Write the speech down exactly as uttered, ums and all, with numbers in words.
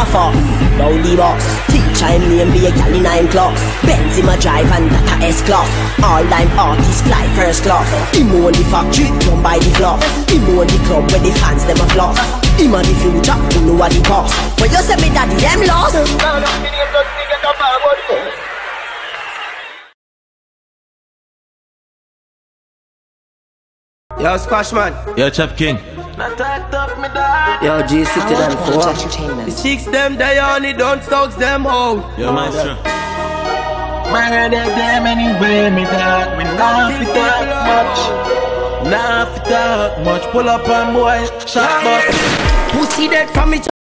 fuck. Rowdy boss, teacher him name be a gal in nine clocks. Benz him a drive and that a S-Class. All time artists fly first class. Him own the factory, done by the flock. Him own the club where the fans them a flock. Him a the future, who know what the cost. When you say me daddy, them lost. Yo, Squash man. Yo, Chap King. Yo, G sixty them four. The chicks them they only don't stocks them hold. Yo, Maestro. Murder them anyway, me that. We not fit that much. Not fit that much. Pull up on boy, shot bus. Pussy dead from me.